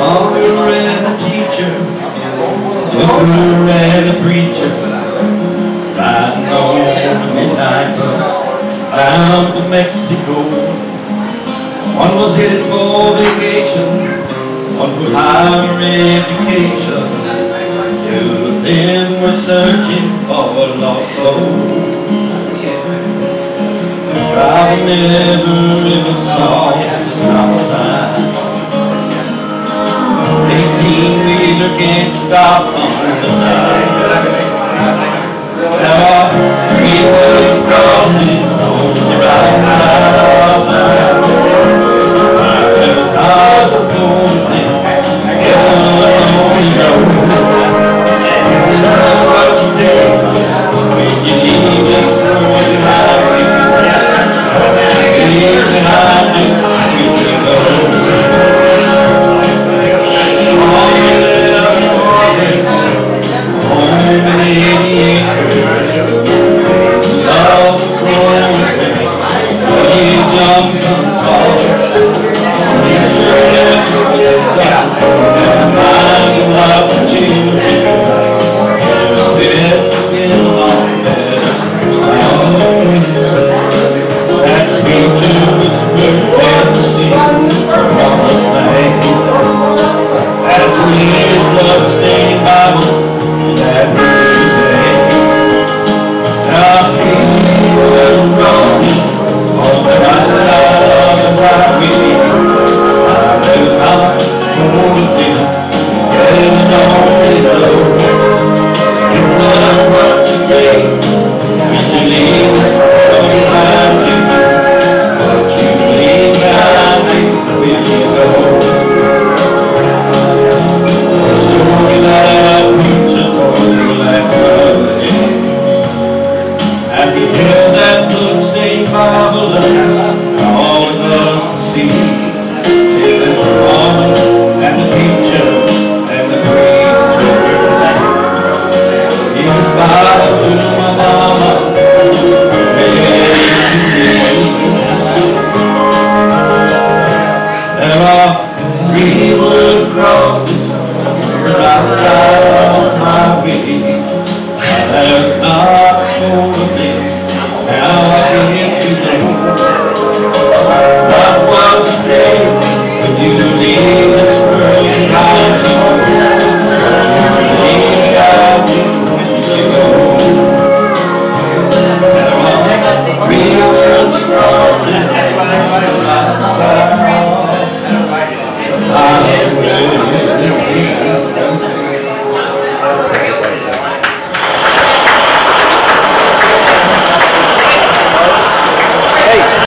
lawyer and a teacher, lawyer and a preacher, riding on the midnight bus bound to Mexico. One was headed for vacation, one for higher education. Two of them were searching for a lost soul. The driver never ever saw the stop sign. 18-wheeler can't stop on the line. Now he would cross his on the right side of the road. I have died before then, heaven only knows. He said, "Tell what you do when you leave this world behind you. When I do, we will go. All you left for this home in 80 acres. Love for you, young sons all